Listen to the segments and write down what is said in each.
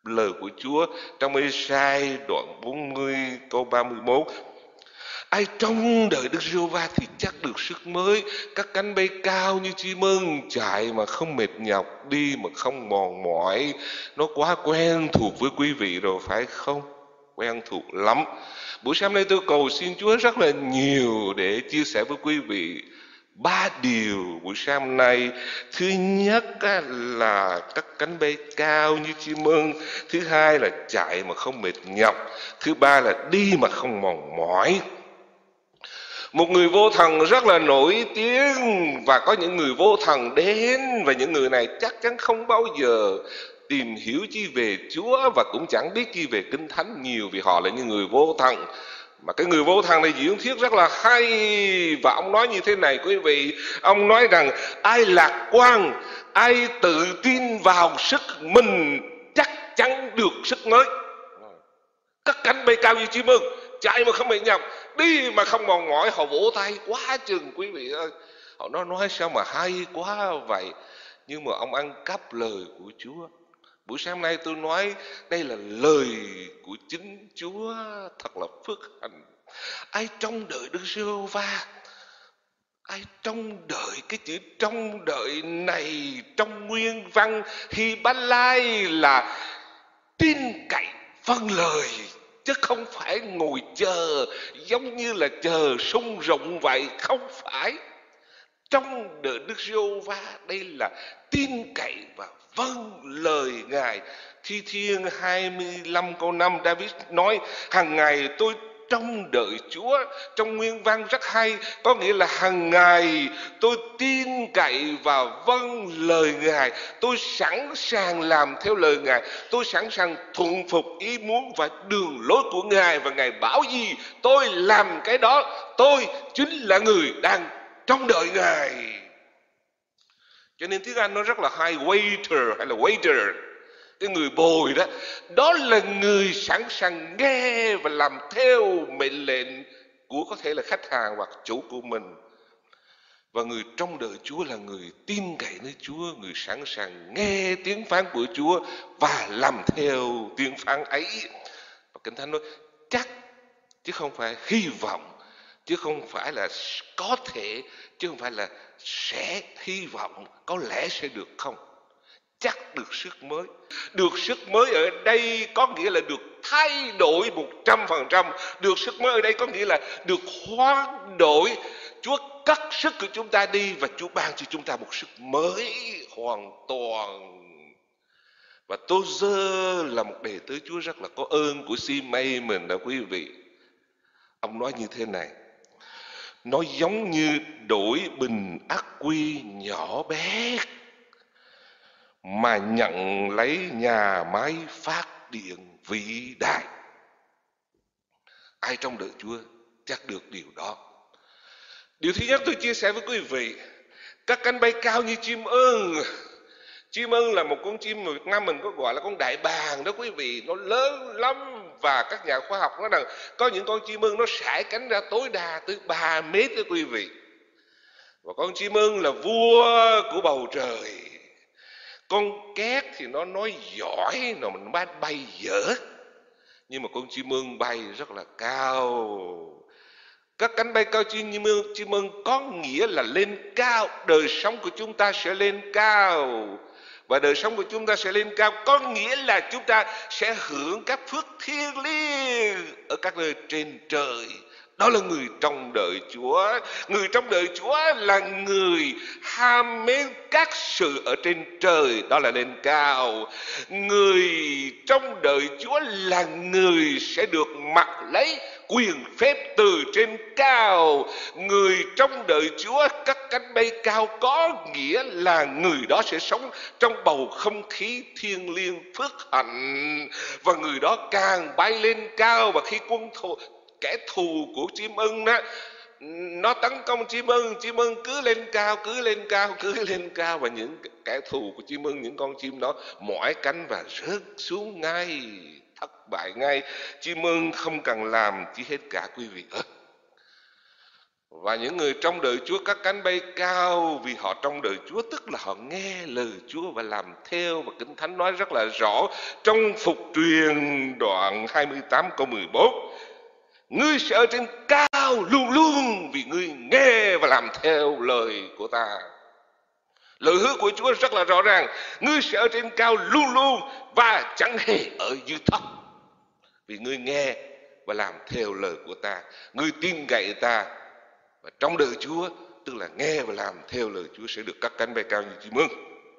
lời của Chúa trong Ê-sai đoạn 40 câu 31. Ai trông đợi Đức Giê-hô-va thì chắc được sức mới, các cánh bay cao như chim ưng, chạy mà không mệt nhọc, đi mà không mòn mỏi. Nó quá quen thuộc với quý vị rồi phải không? Quen thuộc lắm. Buổi sáng nay tôi cầu xin Chúa rất là nhiều để chia sẻ với quý vị ba điều buổi sáng nay. Thứ nhất là các cánh bay cao như chim ưng, thứ hai là chạy mà không mệt nhọc, thứ ba là đi mà không mòn mỏi. Một người vô thần rất là nổi tiếng, và có những người vô thần đến, và những người này chắc chắn không bao giờ tìm hiểu chi về Chúa, và cũng chẳng biết chi về Kinh Thánh nhiều, vì họ là những người vô thần. Mà cái người vô thần này diễn thuyết rất là hay, và ông nói như thế này quý vị. Ông nói rằng ai lạc quan, ai tự tin vào sức mình chắc chắn được sức mới. Các cánh bay cao như chim ưng, chạy mà không bị nhọc, đi mà không mòn mỏi. Họ vỗ tay quá chừng quý vị ơi. Họ nói sao mà hay quá vậy. Nhưng mà ông ăn cắp lời của Chúa. Buổi sáng nay tôi nói đây là lời của chính Chúa, thật là phước hạnh. Ai trông đợi Đức Giê-hô-va, ai trông đợi, cái chữ trông đợi này trong nguyên văn Hy-bá-lai là tin cậy vâng lời, chứ không phải ngồi chờ giống như là chờ sung rụng vậy. Không phải. Trong đợi Đức Giê-hô-va đây là tin cậy và vâng lời Ngài. Thi Thiên 25 câu 5 David nói hàng ngày tôi trông đợi Chúa. Trong nguyên văn rất hay, có nghĩa là hàng ngày tôi tin cậy và vâng lời Ngài. Tôi sẵn sàng làm theo lời Ngài, tôi sẵn sàng thuận phục ý muốn và đường lối của Ngài. Và Ngài bảo gì tôi làm cái đó. Tôi chính là người đang trông đợi Ngài. Cho nên tiếng Anh nó rất là hay, waiter hay là waiter, cái người bồi đó, đó là người sẵn sàng nghe và làm theo mệnh lệnh của có thể là khách hàng hoặc chủ của mình. Và người trông đợi Chúa là người tin cậy nơi Chúa, người sẵn sàng nghe tiếng phán của Chúa và làm theo tiếng phán ấy. Và Kinh Thánh nói chắc, chứ không phải hy vọng, chứ không phải là có thể, chứ không phải là sẽ hy vọng có lẽ sẽ được. Không, chắc được sức mới. Được sức mới ở đây có nghĩa là được thay đổi 100%. Được sức mới ở đây có nghĩa là được hoán đổi. Chúa cắt sức của chúng ta đi và Chúa ban cho chúng ta một sức mới hoàn toàn. Và Tô-dơ là một đệ tử Chúa rất là có ơn của Si-mây mình đó quý vị. Ông nói như thế này: nó giống như đổi bình ắc quy nhỏ bé mà nhận lấy nhà máy phát điện vĩ đại. Ai trong đợi Chúa chắc được điều đó. Điều thứ nhất tôi chia sẻ với quý vị, các cánh bay cao như chim ưng. Chim ưng là một con chim mà Việt Nam mình có gọi là con đại bàng đó quý vị. Nó lớn lắm, và các nhà khoa học nói rằng có những con chim ưng nó sải cánh ra tối đa tới 3 mét đó quý vị. Và con chim ưng là vua của bầu trời. Con két thì nó nói giỏi, nó mình bay dở, nhưng mà con chim ưng bay rất là cao. Các cánh bay cao chim ưng có nghĩa là lên cao. Đời sống của chúng ta sẽ lên cao, và đời sống của chúng ta sẽ lên cao có nghĩa là chúng ta sẽ hưởng các phước thiêng liêng ở các nơi trên trời. Đó là người trông đợi Chúa. Người trông đợi Chúa là người ham mến các sự ở trên trời, đó là lên cao. Người trông đợi Chúa là người sẽ được mặc lấy quyền phép từ trên cao. Người trông đợi Chúa, các cánh bay cao có nghĩa là người đó sẽ sống trong bầu không khí thiêng liêng phước hạnh. Và người đó càng bay lên cao, và khi kẻ thù của chim ưng đó nó tấn công chim ưng cứ lên cao, cứ lên cao, cứ lên cao, và những kẻ thù của chim ưng, những con chim đó mỏi cánh và rớt xuống ngay, thất bại ngay. Chim ưng không cần làm chi hết cả quý vị ơi. Và những người trông đợi Chúa các cánh bay cao vì họ trông đợi Chúa, tức là họ nghe lời Chúa và làm theo. Và Kinh Thánh nói rất là rõ trong Phục Truyền đoạn 28 câu 14: ngươi sẽ ở trên cao luôn luôn vì ngươi nghe và làm theo lời của ta. Lời hứa của Chúa rất là rõ ràng: ngươi sẽ ở trên cao luôn luôn và chẳng hề ở dưới thấp, vì ngươi nghe và làm theo lời của ta. Ngươi tin cậy ta và trong đợi Chúa, tức là nghe và làm theo lời Chúa, sẽ được cất cánh bay cao như chim ưng.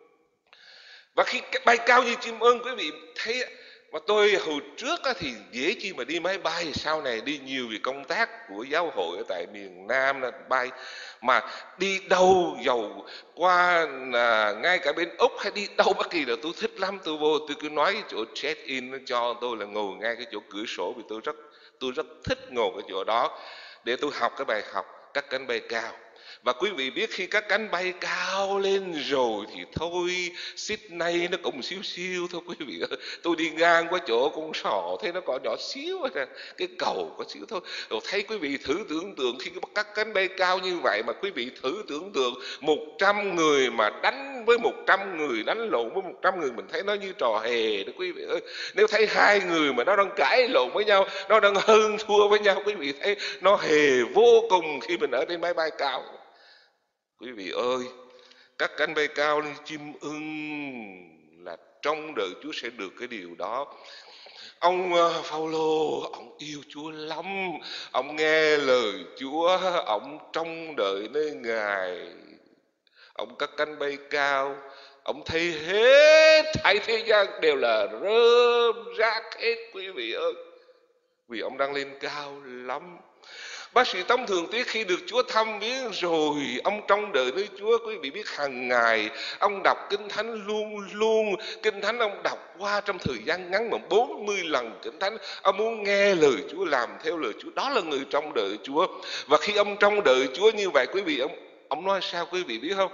Và khi bay cao như chim ưng, quý vị thấy, mà tôi hồi trước thì dễ chi mà đi máy bay, sau này đi nhiều vì công tác của giáo hội ở tại miền Nam là bay, mà đi đâu dầu qua ngay cả bên Úc hay đi đâu bất kỳ là tôi thích lắm. Tôi vô tôi cứ nói cái chỗ check in nó cho tôi là ngồi ngay cái chỗ cửa sổ, vì tôi rất thích ngồi cái chỗ đó để tôi học cái bài học các cánh bay cao. Và quý vị biết khi các cánh bay cao lên rồi thì thôi, Sydney nó cũng xíu xíu thôi quý vị ơi. Tôi đi ngang qua chỗ con sò thấy nó còn nhỏ xíu, cái cầu có xíu thôi. Rồi thấy quý vị thử tưởng tượng khi các cánh bay cao như vậy, mà quý vị thử tưởng tượng 100 người mà đánh với 100 người, đánh lộn với 100 người, mình thấy nó như trò hề đó quý vị ơi. Nếu thấy hai người mà nó đang cãi lộn với nhau, nó đang hơn thua với nhau, quý vị thấy nó hề vô cùng khi mình ở trên máy bay cao. Quý vị ơi, các cánh bay cao như chim ưng là trông đợi Chúa sẽ được cái điều đó. Ông Phaolô, ông yêu Chúa lắm, ông nghe lời Chúa, ông trông đợi nơi Ngài, ông cất cánh bay cao, ông thấy hết thảy thế gian đều là rơm rác hết quý vị ơi, vì ông đang lên cao lắm. Bác sĩ Tống Thường Tiết khi được Chúa thăm viếng rồi, ông trông đợi nơi Chúa. Quý vị biết hàng ngày ông đọc Kinh Thánh luôn luôn. Kinh Thánh ông đọc qua trong thời gian ngắn mà 40 lần Kinh Thánh. Ông muốn nghe lời Chúa, làm theo lời Chúa. Đó là người trông đợi Chúa. Và khi ông trông đợi Chúa như vậy, quý vị, ông nói sao quý vị biết không?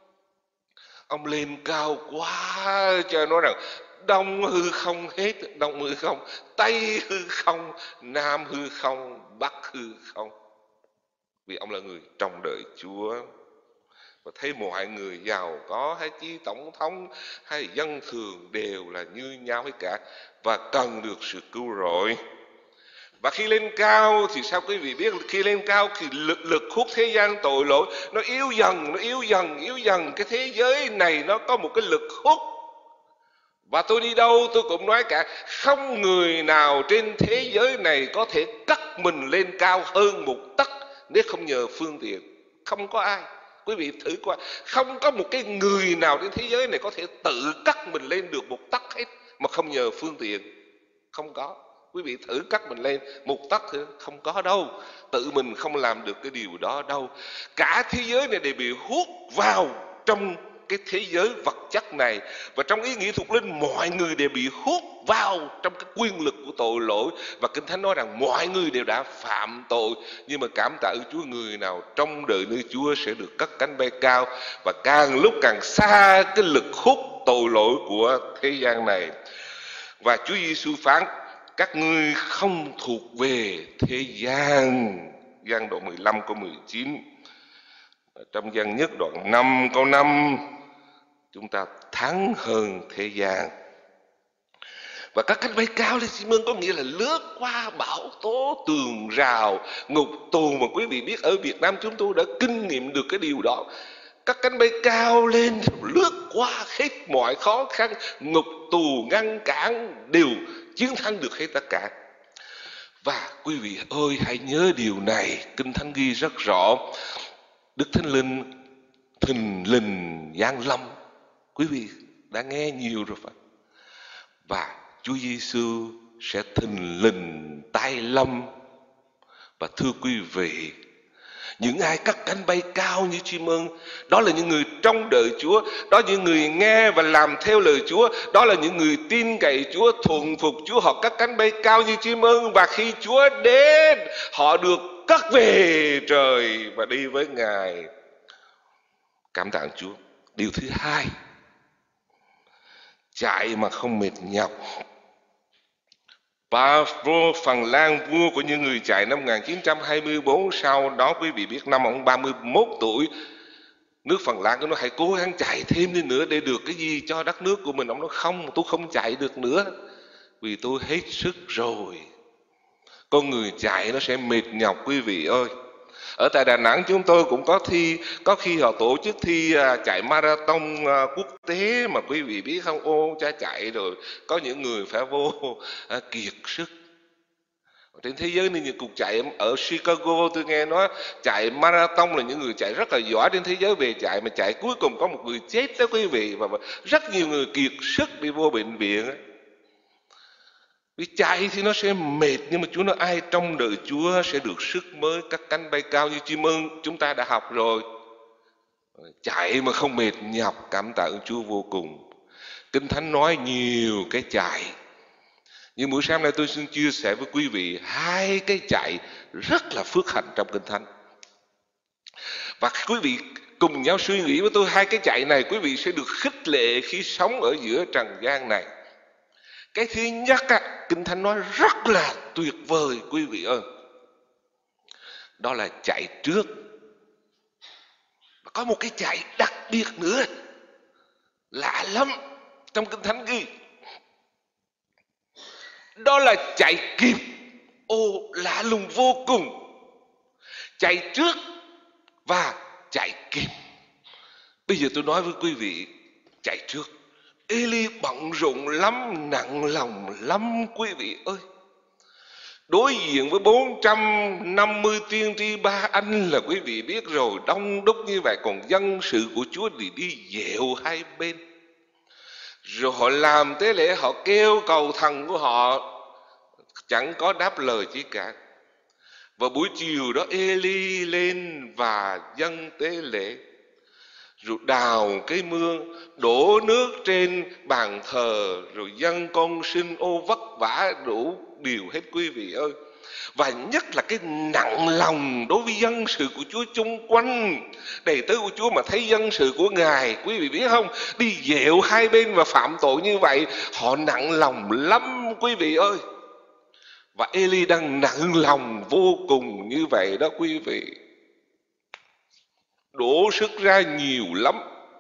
Ông lên cao quá cho nói rằng đông hư không hết, đông hư không, tây hư không, nam hư không, bắc hư không. Vì ông là người trông đợi Chúa. Và thấy mọi người giàu có hay chi tổng thống hay dân thường đều là như nhau hết cả, và cần được sự cứu rỗi. Và khi lên cao thì sao quý vị biết? Khi lên cao thì lực hút thế gian tội lỗi nó yếu dần, nó yếu dần, yếu dần. Cái thế giới này nó có một cái lực hút. Và tôi đi đâu tôi cũng nói cả, không người nào trên thế giới này có thể cất mình lên cao hơn một tấc nếu không nhờ phương tiện. Không có ai. Quý vị thử qua, không có một cái người nào trên thế giới này có thể tự cất mình lên được một tấc hết mà không nhờ phương tiện. Không có. Quý vị thử cất mình lên một tấc thì không có đâu. Tự mình không làm được cái điều đó đâu. Cả thế giới này đều bị hút vào trong cái thế giới vật chất này. Và trong ý nghĩa thuộc linh, mọi người đều bị hút vào trong cái quyền lực của tội lỗi. Và Kinh Thánh nói rằng mọi người đều đã phạm tội. Nhưng mà cảm tạ Chúa, người nào trông đợi nơi Chúa sẽ được cất cánh bay cao, và càng lúc càng xa cái lực hút tội lỗi của thế gian này. Và Chúa Giêsu phán: các ngươi không thuộc về thế gian. Giăng đoạn 15 câu 19. Trong Giăng nhất đoạn 5 câu 5, chúng ta thắng hơn thế gian. Và các cánh bay cao lên chim ưng có nghĩa là lướt qua bão tố, tường rào, ngục tù. Mà quý vị biết ở Việt Nam chúng tôi đã kinh nghiệm được cái điều đó. Các cánh bay cao lên lướt qua hết mọi khó khăn, ngục tù ngăn cản, đều chiến thắng được hết tất cả. Và quý vị ơi, hãy nhớ điều này, Kinh Thánh ghi rất rõ, Đức Thánh Linh thình lình giáng lâm. Quý vị đã nghe nhiều rồi phải. Và Chúa Giêsu sẽ thình lình tái lâm. Và thưa quý vị, những ai cất cánh bay cao như chim ưng, đó là những người trông đợi Chúa, đó là những người nghe và làm theo lời Chúa, đó là những người tin cậy Chúa, thuần phục Chúa. Họ cất cánh bay cao như chim ưng, và khi Chúa đến, họ được cất về trời và đi với Ngài. Cảm tạ Chúa. Điều thứ hai, chạy mà không mệt nhọc. Pavlo Phần Lan, vua của những người chạy năm 1924. Sau đó quý vị biết năm ông 31 tuổi, nước Phần Lan nó hãy cố gắng chạy thêm đi nữa để được cái gì cho đất nước của mình. Ông nói không, tôi không chạy được nữa vì tôi hết sức rồi. Con người chạy nó sẽ mệt nhọc quý vị ơi. Ở tại Đà Nẵng chúng tôi cũng có thi, có khi họ tổ chức thi chạy marathon quốc tế mà quý vị biết không, ô cha chạy rồi có những người phải vô kiệt sức. Trên thế giới nên những cuộc chạy ở Chicago tôi nghe nói chạy marathon là những người chạy rất là giỏi trên thế giới về chạy, mà chạy cuối cùng có một người chết đó quý vị, và rất nhiều người kiệt sức đi vô bệnh viện. Vì chạy thì nó sẽ mệt, nhưng mà Chúa nói ai trong đời Chúa sẽ được sức mới, các cánh bay cao như chim ưng. Chúng ta đã học rồi. Chạy mà không mệt nhọc, cảm tạ ơn Chúa vô cùng. Kinh Thánh nói nhiều cái chạy. Nhưng buổi sáng nay tôi xin chia sẻ với quý vị hai cái chạy rất là phước hạnh trong Kinh Thánh. Và quý vị cùng nhau suy nghĩ với tôi hai cái chạy này, quý vị sẽ được khích lệ khi sống ở giữa trần gian này. Cái thứ nhất, Kinh Thánh nói rất là tuyệt vời quý vị ơi. Đó là chạy trước. Có một cái chạy đặc biệt nữa, lạ lắm, trong Kinh Thánh ghi. Đó là chạy kịp. Ồ, lạ lùng vô cùng. Chạy trước và chạy kịp. Bây giờ tôi nói với quý vị, chạy trước. Eli bận rộn lắm, nặng lòng lắm quý vị ơi. Đối diện với 450 tiên tri ba anh là quý vị biết rồi, đông đúc như vậy, còn dân sự của Chúa thì đi dẹo hai bên. Rồi họ làm tế lễ, họ kêu cầu thần của họ, chẳng có đáp lời chi cả. Và buổi chiều đó Eli lên và dâng tế lễ, rồi đào cái mương, đổ nước trên bàn thờ, rồi dâng con sinh, ô vất vả đủ điều hết quý vị ơi. Và nhất là cái nặng lòng đối với dân sự của Chúa chung quanh. Đầy tớ của Chúa mà thấy dân sự của Ngài, quý vị biết không, đi dẹo hai bên và phạm tội như vậy, họ nặng lòng lắm quý vị ơi. Và Eli đang nặng lòng vô cùng như vậy đó quý vị, đổ sức ra nhiều lắm.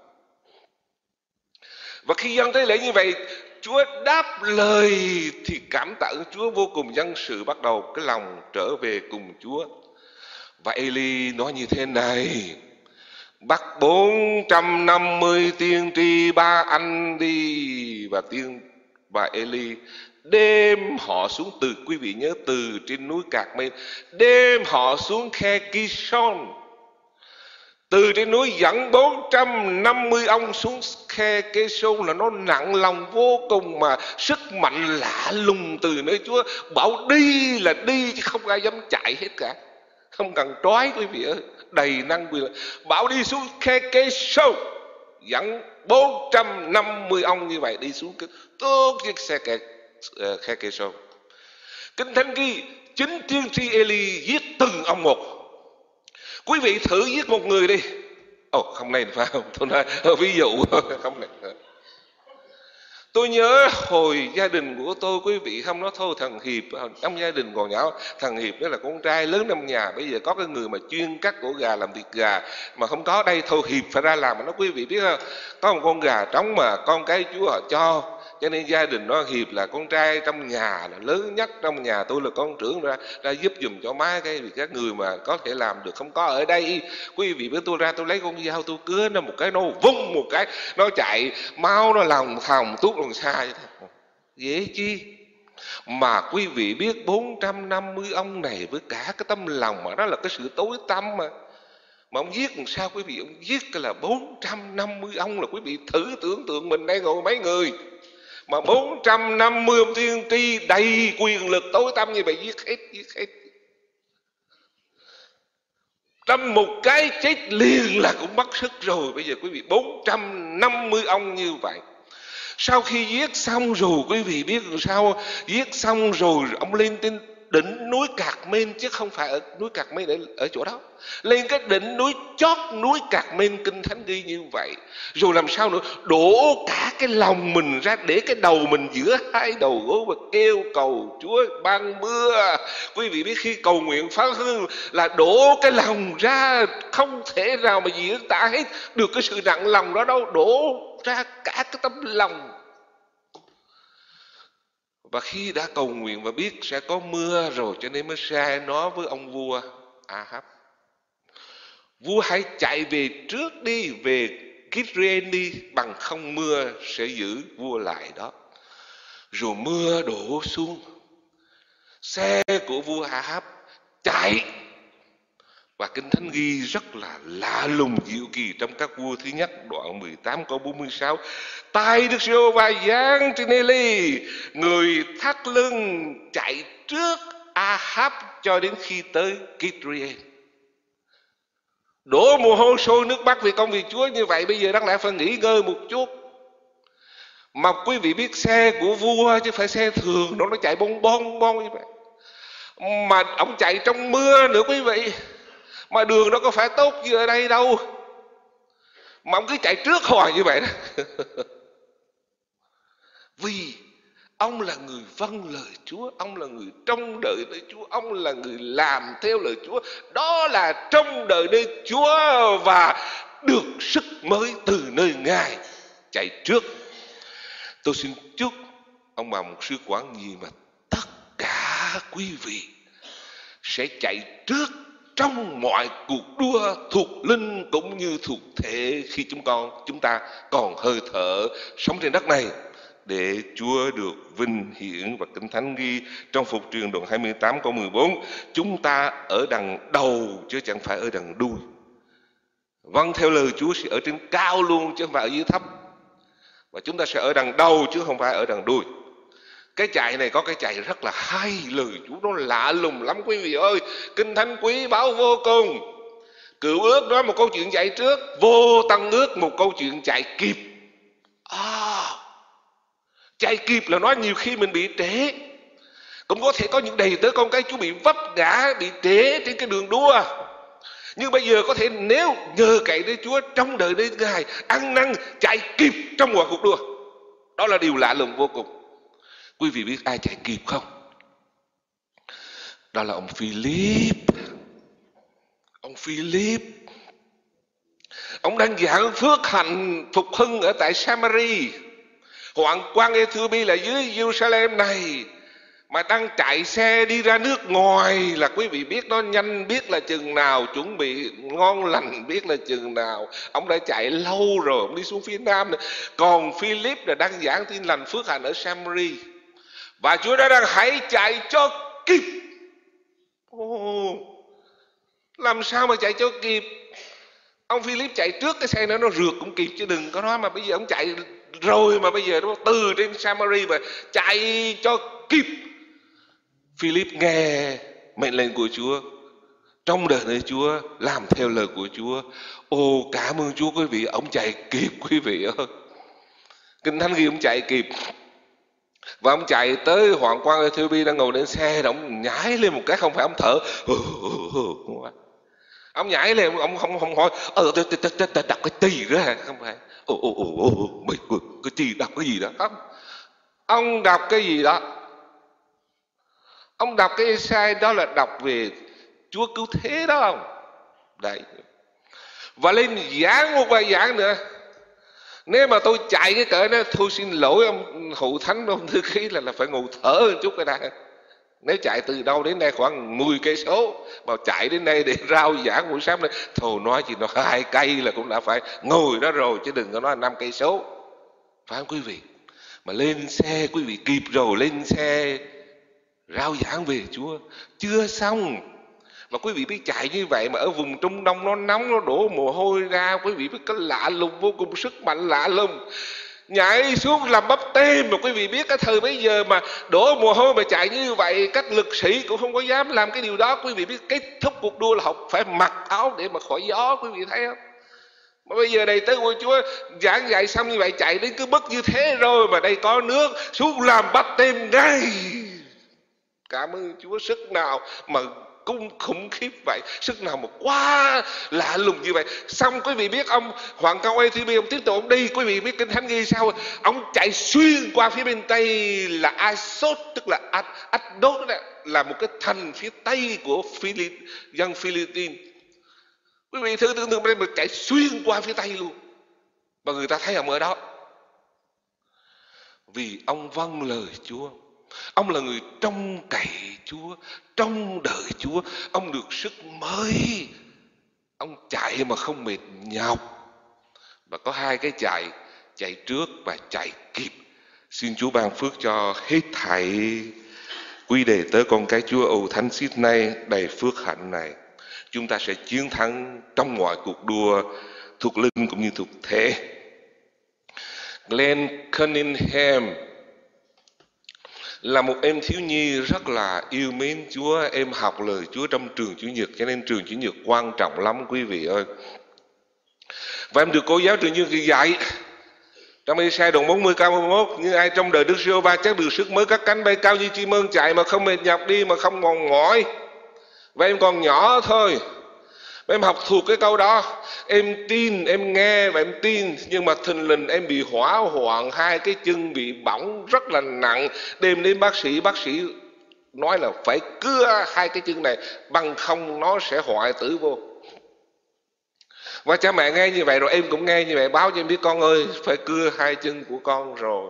Và khi dân tế lễ như vậy, Chúa đáp lời thì cảm tạ Chúa vô cùng. Dân sự bắt đầu cái lòng trở về cùng Chúa. Và Eli nói như thế này: bắt 450 tiên tri ba anh đi. Và Eli đem họ xuống, từ quý vị nhớ, từ trên núi Cạc-mên đem họ xuống khe Kishon. Từ trên núi dẫn 450 ông xuống khe Kê-sôn là nó nặng lòng vô cùng, mà sức mạnh lạ lùng từ nơi Chúa. Bảo đi là đi chứ không ai dám chạy hết cả, không cần trói quý vị ơi, đầy năng quyền. Bảo đi xuống khe Kê-sôn, dẫn 450 ông như vậy đi xuống tốt chiếc xe khe Kê-sôn. Kinh Thánh ghi chính tiên tri Eli giết từng ông một. Quý vị thử giết một người đi. Không này phải không? Tôi nói ví dụ không này. Tôi nhớ hồi gia đình của tôi, quý vị không nói thôi, thằng Hiệp trong gia đình còn nhỏ, thằng Hiệp đó là con trai lớn trong nhà. Bây giờ có cái người mà chuyên cắt cổ gà, làm thịt gà mà không có đây, thôi Hiệp phải ra làm. Mà nó quý vị biết không, có một con gà trống mà con cái Chúa họ cho nên gia đình nó Hiệp là con trai trong nhà, là lớn nhất trong nhà. Tôi là con trưởng, ra giúp dùm cho má cái vì các người mà có thể làm được không có ở đây. Quý vị biết tôi ra tôi lấy con dao tôi cứa nó một cái, nó vung một cái nó chạy, máu nó lòng thòng tuốt lòng xa vậy thôi. Dễ chi. Mà quý vị biết 450 ông này với cả cái tâm lòng mà đó là cái sự tối tăm mà ông giết làm sao quý vị? Ông giết cái là 450 ông, là quý vị thử tưởng tượng mình đây ngồi mấy người mà 450 ông tiên tri đầy quyền lực tối tăm như vậy giết hết. Trong một cái chết liền là cũng mất sức rồi. Bây giờ quý vị 450 ông như vậy. Sau khi giết xong rồi quý vị biết làm sao? Giết xong rồi ông lên đỉnh núi Cạc Mên, chứ không phải ở núi Cạc Mên ở chỗ đó. Lên cái đỉnh núi chót núi Cạc Mên, Kinh Thánh ghi như vậy. Rồi làm sao nữa? Đổ cả cái lòng mình ra, để cái đầu mình giữa hai đầu gối và kêu cầu Chúa ban mưa. Quý vị biết khi cầu nguyện phán hương là đổ cái lòng ra, không thể nào mà diễn tả hết được cái sự nặng lòng đó đâu. Đổ ra cả cái tấm lòng. Và khi đã cầu nguyện và biết sẽ có mưa rồi, cho nên mới ra nói với ông vua Ahab: vua hãy chạy về trước đi, về Kidren đi, bằng không mưa sẽ giữ vua lại đó. Rồi mưa đổ xuống, xe của vua Ahab chạy. Và Kinh Thánh ghi rất là lạ lùng diệu kỳ trong các vua thứ nhất đoạn 18 câu 46: tay Đức Giê-hô-va giáng trên Ê-li, người thắt lưng chạy trước Ahab cho đến khi tới Kidren. Đổ mồ hôi sôi nước mắt vì công việc Chúa như vậy, bây giờ đáng lẽ phải nghỉ ngơi một chút. Mà quý vị biết xe của vua chứ phải xe thường, nó chạy bon bon bon như vậy. Mà ông chạy trong mưa nữa quý vị. Mà đường nó có phải tốt như ở đây đâu, mà ông cứ chạy trước hoài như vậy đó. Vì ông là người vâng lời Chúa, ông là người trông đợi nơi Chúa, ông là người làm theo lời Chúa. Đó là trông đợi nơi Chúa và được sức mới từ nơi Ngài chạy trước. Tôi xin chúc ông bà mục sư Quảng Nhi mà tất cả quý vị sẽ chạy trước trong mọi cuộc đua thuộc linh cũng như thuộc thể khi chúng ta còn hơi thở sống trên đất này, để Chúa được vinh hiển. Và Kinh Thánh ghi trong Phục Truyền đoạn 28 câu 14: chúng ta ở đằng đầu chứ chẳng phải ở đằng đuôi. Vâng, theo lời Chúa sẽ ở trên cao luôn chứ không phải ở dưới thấp. Và chúng ta sẽ ở đằng đầu chứ không phải ở đằng đuôi. Cái chạy này có cái chạy rất là hay, lời Chúa nó lạ lùng lắm quý vị ơi. Kinh Thánh quý báu vô cùng. Cựu ước nói một câu chuyện chạy trước, vô Tân ước một câu chuyện chạy kịp. Chạy kịp là nói nhiều khi mình bị trễ. Cũng có thể có những đầy tớ con cái Chúa bị vấp ngã, bị trễ trên cái đường đua. Nhưng bây giờ có thể nếu nhờ cậy đến Chúa, trong đời đến Ngài, ăn năn chạy kịp trong mọi cuộc đua. Đó là điều lạ lùng vô cùng. Quý vị biết ai chạy kịp không? Đó là ông Philip. Ông Philip, ông đang giảng phước hạnh phục hưng ở tại Samari. Hoàng quan Ethiopia là dưới Jerusalem này, mà đang chạy xe đi ra nước ngoài là quý vị biết nó nhanh biết là chừng nào, chuẩn bị ngon lành biết là chừng nào. Ông đã chạy lâu rồi, ông đi xuống phía Nam nữa. Còn Philip là đang giảng tin lành phước hạnh ở Samari. Và Chúa đã đang hãy chạy cho kịp. Làm sao mà chạy cho kịp? Ông Philip chạy trước cái xe nó rượt cũng kịp, chứ đừng có nói mà bây giờ ông chạy rồi mà bây giờ nó từ trên Samari mà chạy cho kịp. Philip nghe mệnh lệnh của Chúa, trong đời nơi Chúa, làm theo lời của Chúa. Cảm ơn Chúa quý vị, ông chạy kịp quý vị ơi. Kinh Thánh ghi ông chạy kịp. Và ông chạy tới hoàng quan Ethiopia đang ngồi lên xe, ông nhảy lên một cái, không phải ông thở. Ông nhảy lên, ông không hỏi đọc cái gì đó hả? Không phải. Mày cái gì, đọc cái gì đó. Ông đọc cái gì đó. Ông đọc cái sai đó là đọc về Chúa cứu thế đó không? Đấy. Và lên giảng một bài giảng nữa. Nếu mà tôi chạy cái cỡ đó, thôi xin lỗi ông hữu thánh, ông thư ký là phải ngồi thở một chút cái đã. Nếu chạy từ đâu đến đây khoảng 10 cây số, mà chạy đến đây để rao giảng buổi sáng này, thôi nói chỉ nó 2 cây là cũng đã phải ngồi đó rồi, chứ đừng có nói 5 cây số. Phải không quý vị? Mà lên xe quý vị kịp rồi, lên xe rao giảng về Chúa chưa xong. Mà quý vị biết chạy như vậy mà ở vùng Trung Đông nó nóng, nó đổ mồ hôi ra, quý vị biết cái lạ lùng vô cùng, sức mạnh lạ lùng. Nhảy xuống làm bắp tem, mà quý vị biết cái thời bây giờ mà đổ mồ hôi mà chạy như vậy, các lực sĩ cũng không có dám làm cái điều đó. Quý vị biết kết thúc cuộc đua là học phải mặc áo để mà khỏi gió, quý vị thấy không? Mà bây giờ đầy tớ của Chúa giảng dạy xong như vậy, chạy đến cứ bức như thế rồi mà đây có nước, xuống làm bắp tem ngay. Cảm ơn Chúa. Sức nào mà khủng khiếp vậy, sức nào mà quá lạ lùng như vậy. Xong quý vị biết ông Hoàng Cao ATB ông tiếp tục ông đi, quý vị biết Kinh Thánh ghi sao? Ông chạy xuyên qua phía bên tây là Asot, tức là Asdod, là một cái thành phía tây của dân Philippines. Quý vị thử tưởng tượng mà chạy xuyên qua phía tây luôn, và người ta thấy ông ở đó vì ông vâng lời Chúa. Ông là người trông cậy Chúa, trông đợi Chúa. Ông được sức mới, ông chạy mà không mệt nhọc. Và có hai cái chạy trước và chạy kịp. Xin Chúa ban phước cho hết thảy quý đệ tớ con cái Chúa Âu Thánh Sydney đầy phước hạnh này. Chúng ta sẽ chiến thắng trong mọi cuộc đua thuộc linh cũng như thuộc thể. Glenn Cunningham là một em thiếu nhi rất là yêu mến Chúa. Em học lời Chúa trong trường Chủ nhật, cho nên trường Chủ nhật quan trọng lắm quý vị ơi. Và em được cô giáo trường Chủ nhật dạy trong Ê-sai đoạn 40 câu 41: nhưng ai trong đời Đức Giê-hô-va chắc được sức mới, các cánh bay cao như chim ưng, chạy mà không mệt nhọc, đi mà không mòn mỏi. Và em còn nhỏ thôi, em học thuộc cái câu đó, em tin, em nghe và em tin. Nhưng mà thình lình em bị hỏa hoạn, hai cái chân bị bỏng rất là nặng. Đêm đến bác sĩ nói là phải cưa hai cái chân này, bằng không nó sẽ hoại tử vô. Và cha mẹ nghe như vậy rồi, em cũng nghe như vậy, báo cho em biết con ơi, phải cưa hai chân của con rồi.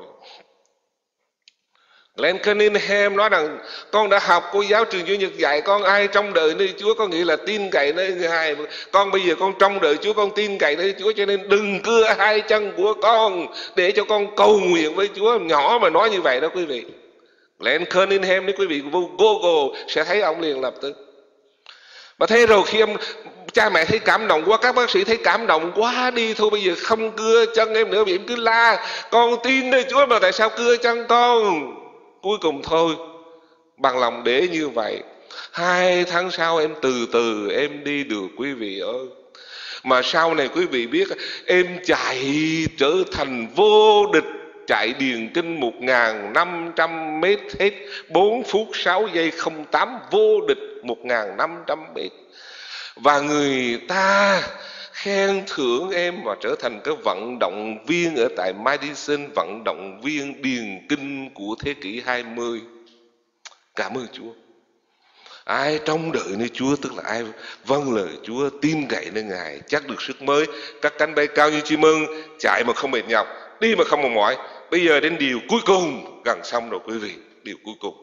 Glenn Cunningham nói rằng con đã học cô giáo trường Chủ nhật dạy con ai trong đời nơi Chúa, có nghĩa là tin cậy nơi Ngài. Con bây giờ con trong đời Chúa, con tin cậy nơi Chúa, cho nên đừng cưa hai chân của con để cho con cầu nguyện với Chúa. Nhỏ mà nói như vậy đó quý vị. Glenn Cunningham, nếu quý vị vô Google sẽ thấy ông liền lập tức. Và thế rồi khi cha mẹ thấy cảm động quá, các bác sĩ thấy cảm động quá, đi thôi bây giờ không cưa chân em nữa. Vì em cứ la con tin nơi Chúa mà tại sao cưa chân con. Cuối cùng thôi, bằng lòng để như vậy. 2 tháng sau em từ từ em đi được quý vị ơi. Mà sau này quý vị biết em chạy trở thành vô địch, chạy điền kinh 1.500 mét hết 4 phút 6 giây 08, vô địch 1.500 mét. Và người ta khen thưởng em và trở thành cái vận động viên ở tại Madison, vận động viên điền kinh của thế kỷ 20. Cảm ơn Chúa. Ai trong đợi nơi Chúa, tức là ai vâng lời Chúa, tin cậy nơi Ngài, chắc được sức mới, các cánh bay cao như chim ưng, chạy mà không mệt nhọc, đi mà không mòn mỏi. Bây giờ đến điều cuối cùng, gần xong rồi quý vị, điều cuối cùng,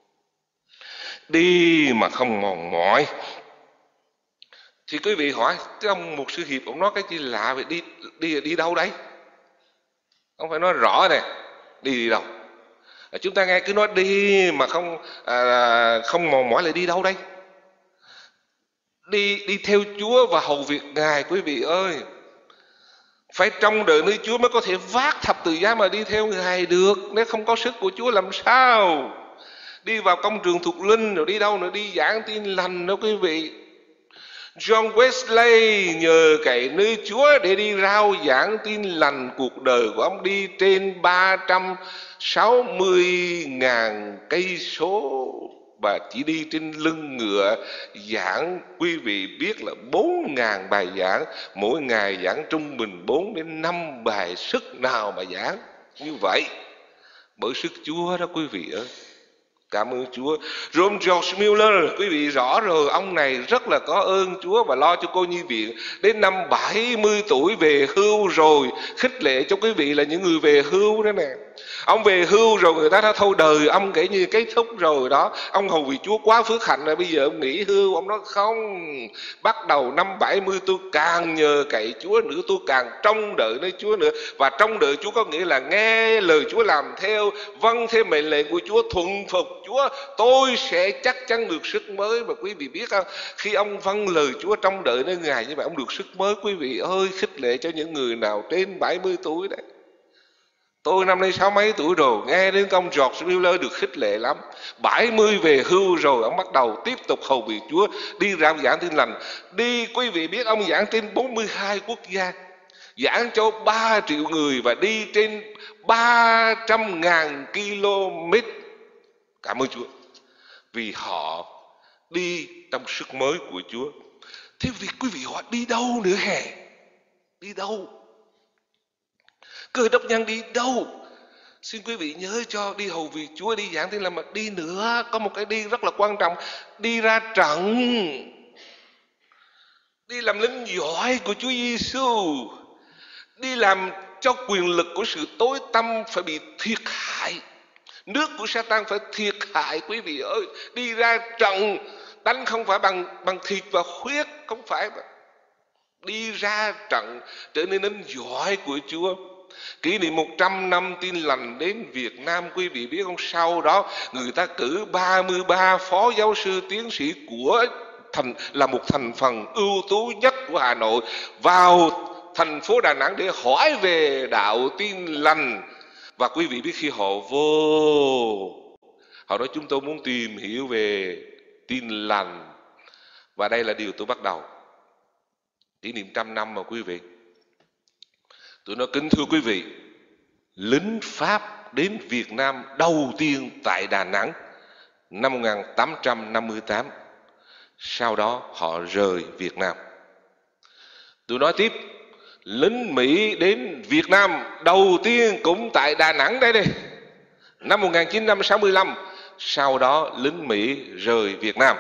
đi mà không mòn mỏi. Thì quý vị hỏi, trong một sư hiệp ông nói cái gì lạ vậy, đi đâu đấy? Ông phải nói rõ nè, đi đâu? Chúng ta nghe cứ nói đi mà không mòn mỏi, lại đi đâu đây? Đi theo Chúa và hầu việc Ngài quý vị ơi. Phải trong đời nơi Chúa mới có thể vác thập tự giá mà đi theo Ngài được. Nếu không có sức của Chúa làm sao? Đi vào công trường thuộc linh rồi đi đâu nữa, đi giảng tin lành đó quý vị. John Wesley nhờ cậy nơi Chúa để đi rao giảng tin lành. Cuộc đời của ông đi trên 360.000 cây số và chỉ đi trên lưng ngựa giảng. Quý vị biết là 4.000 bài giảng, mỗi ngày giảng trung bình 4 đến 5 bài. Sức nào mà giảng như vậy? Bởi sức Chúa đó quý vị ơi. Cảm ơn Chúa. John George Mueller, quý vị rõ rồi, ông này rất là có ơn Chúa và lo cho cô nhi viện. Đến năm 70 tuổi về hưu rồi. Khích lệ cho quý vị là những người về hưu đó nè. Ông về hưu rồi người ta đã thôi đời ông kể như kết thúc rồi đó. Ông hầu vì Chúa quá phước hạnh rồi, bây giờ ông nghỉ hưu. Ông nói không, bắt đầu năm 70 tôi càng nhờ cậy Chúa nữa, tôi càng trông đợi nơi Chúa nữa. Và trông đợi Chúa có nghĩa là nghe lời Chúa làm theo, vâng theo mệnh lệnh của Chúa, thuận phục Chúa, tôi sẽ chắc chắn được sức mới. Và quý vị biết không, khi ông vâng lời Chúa trong đợi nơi Ngài như vậy, ông được sức mới. Quý vị ơi, khích lệ cho những người nào trên 70 tuổi đấy. Tôi năm nay 60 mấy tuổi rồi, nghe đến ông George Mueller được khích lệ lắm. 70 về hưu rồi, ông bắt đầu tiếp tục hầu việc Chúa, đi rao giảng tin lành. Đi, quý vị biết ông giảng trên 42 quốc gia, giảng cho 3 triệu người và đi trên 300.000 km. Cảm ơn Chúa. vì họ đi trong sức mới của Chúa. Thế vì quý vị họ đi đâu nữa hè? Đi đâu? Cơ đốc nhân đi đâu? Xin quý vị nhớ cho đi hầu việc Chúa, đi giảng tin lành, mà đi nữa, có một cái đi rất là quan trọng, đi ra trận, đi làm lính giỏi của Chúa Giêsu, đi làm cho quyền lực của sự tối tăm phải bị thiệt hại, nước của Satan phải thiệt hại. Quý vị ơi, đi ra trận, đánh không phải bằng thịt và huyết, không phải, đi ra trận trở nên lính giỏi của Chúa. Kỷ niệm 100 năm tin lành đến Việt Nam, quý vị biết không? Sau đó người ta cử 33 phó giáo sư tiến sĩ của là một thành phần ưu tú nhất của Hà Nội vào thành phố Đà Nẵng để hỏi về đạo tin lành. Và quý vị biết khi họ vô, họ nói chúng tôi muốn tìm hiểu về tin lành. Và đây là điều tôi bắt đầu. Kỷ niệm 100 năm mà quý vị. Tôi nói kính thưa quý vị, lính Pháp đến Việt Nam đầu tiên tại Đà Nẵng năm 1858. Sau đó họ rời Việt Nam. Tôi nói tiếp, lính Mỹ đến Việt Nam đầu tiên cũng tại Đà Nẵng đây, năm 1965. Sau đó lính Mỹ rời Việt Nam.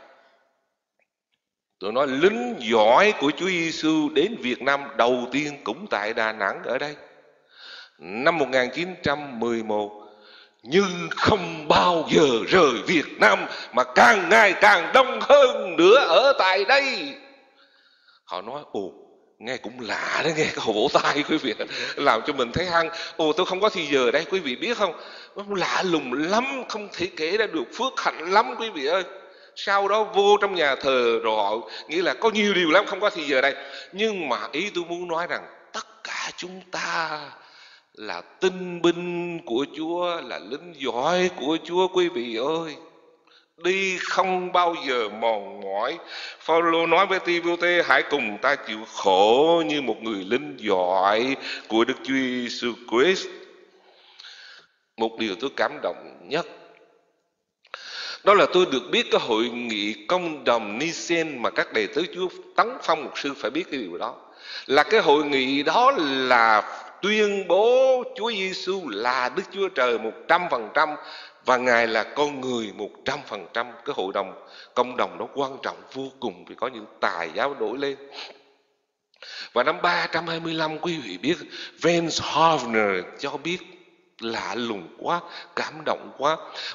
Tôi nói lính giỏi của Chúa Giêsu đến Việt Nam đầu tiên cũng tại Đà Nẵng ở đây, năm 1911. Nhưng không bao giờ rời Việt Nam, mà càng ngày càng đông hơn nữa ở tại đây. Họ nói, ồ, nghe cũng lạ đấy, nghe cái hồ vỗ tay quý vị, làm cho mình thấy hăng. Ồ, tôi không có thì giờ đây, quý vị biết không? Nó lạ lùng lắm, không thể kể ra được, phước hạnh lắm quý vị ơi. Sau đó vô trong nhà thờ rồi họ nghĩ là có nhiều điều lắm, không có thì giờ đây. Nhưng mà ý tôi muốn nói rằng tất cả chúng ta là tinh binh của Chúa, là lính giỏi của Chúa quý vị ơi. Đi không bao giờ mòn mỏi. Phaolô nói với Ti-mô-thê, hãy cùng ta chịu khổ như một người lính giỏi của Đức Chúa Giêsu Christ. Một điều tôi cảm động nhất, đó là tôi được biết cái hội nghị công đồng Nicên mà các đệ tử Chúa Tấn Phong mục sư phải biết cái điều đó. Là cái hội nghị đó là tuyên bố Chúa Giêsu là Đức Chúa Trời 100% và Ngài là con người 100%. Cái hội đồng công đồng đó quan trọng vô cùng vì có những tài giáo đổi lên. Và năm 325 quý vị biết Vance Havner cho biết, lạ lùng quá, cảm động quá,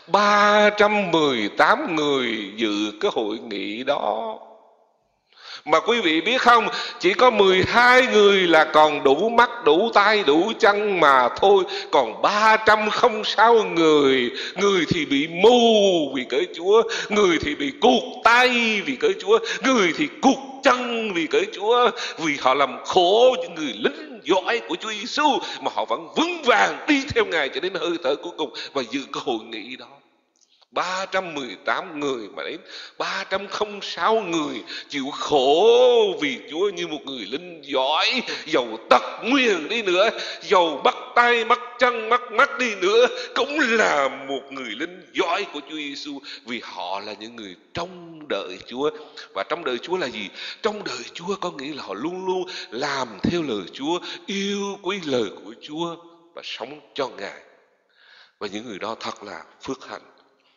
318 người dự cái hội nghị đó. Mà quý vị biết không, chỉ có 12 người là còn đủ mắt, đủ tay, đủ chân mà thôi. Còn 306 người, người thì bị mù vì cớ Chúa, người thì bị cụt tay vì cớ Chúa, người thì cụt chân vì cớ Chúa. Vì họ làm khổ những người lính giỏi của Chúa Giêsu, mà họ vẫn vững vàng đi theo Ngài cho đến hơi thở cuối cùng và dự cái hội nghị đó. 318 người mà đến 306 người chịu khổ vì Chúa như một người lính giỏi, dầu tật nguyền đi nữa, dầu bắt tay, bắt chân, bắt mắt đi nữa, cũng là một người lính giỏi của Chúa Giêsu, vì họ là những người trông đợi Chúa. Và trông đợi Chúa là gì? Trông đợi Chúa có nghĩa là họ luôn luôn làm theo lời Chúa, yêu quý lời của Chúa và sống cho Ngài. Và những người đó thật là phước hạnh.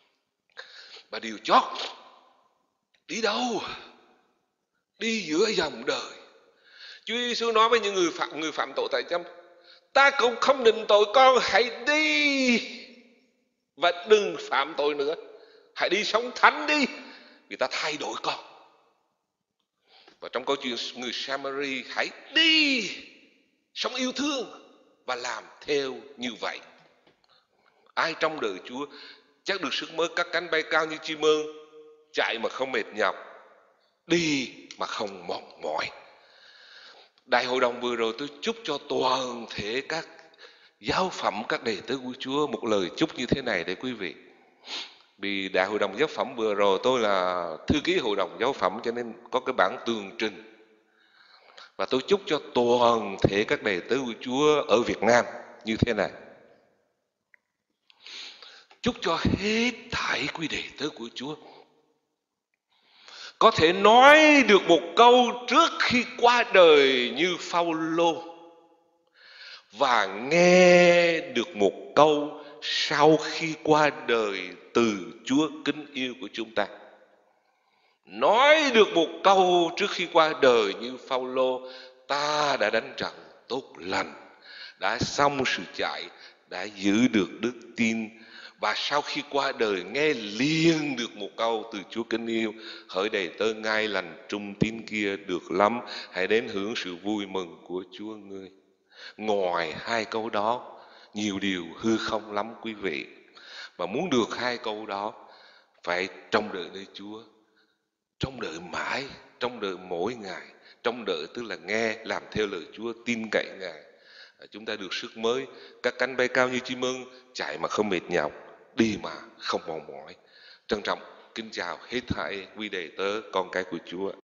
Và điều chót, đi đâu? Đi giữa dòng đời. Chúa Giêsu nói với những người phạm tội tại châm, ta cũng không định tội con, hãy đi và đừng phạm tội nữa. Hãy đi sống thánh đi, vì ta thay đổi con. Và trong câu chuyện người Samari, hãy đi sống yêu thương và làm theo như vậy. Ai trong đời Chúa chắc được sức mới, các cánh bay cao như chim ưng, chạy mà không mệt nhọc, đi mà không mòn mỏi. Đại hội đồng vừa rồi tôi chúc cho toàn thể các giáo phẩm, các đệ tử của Chúa một lời chúc như thế này để quý vị. Vì đại hội đồng giáo phẩm vừa rồi tôi là thư ký hội đồng giáo phẩm cho nên có cái bản tường trình. Và tôi chúc cho toàn thể các đệ tử của Chúa ở Việt Nam như thế này. Chúc cho hết thảy phải quý đệ tớ của Chúa có thể nói được một câu trước khi qua đời như Phaolô và nghe được một câu sau khi qua đời từ Chúa kính yêu của chúng ta. Nói được một câu trước khi qua đời như Phaolô: ta đã đánh trận tốt lành, đã xong sự chạy, đã giữ được đức tin. Và sau khi qua đời nghe liền được một câu từ Chúa kính yêu: hỡi đầy tớ ngay lành trung tín kia, được lắm, hãy đến hưởng sự vui mừng của Chúa ngươi. Ngoài hai câu đó, nhiều điều hư không lắm quý vị. Mà muốn được hai câu đó, phải trông đợi nơi Chúa, trông đợi mãi, trông đợi mỗi ngày. Trông đợi tức là nghe, làm theo lời Chúa, tin cậy Ngài. Chúng ta được sức mới, các cánh bay cao như chim ưng, chạy mà không mệt nhọc, đi mà không mòn mỏi. Trân trọng kính chào hết thảy quý đệ tớ con cái của Chúa.